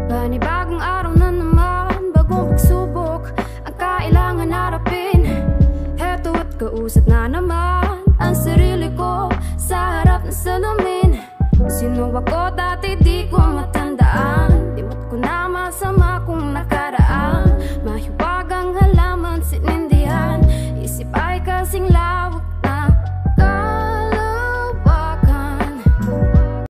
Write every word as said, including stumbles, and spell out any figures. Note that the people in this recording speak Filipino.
Panibagong araw na naman, bagong pagsubok ang kailangan harapin. Heto at kausap na naman ang sarili ko sa harap ng salamin. Sino ako dati di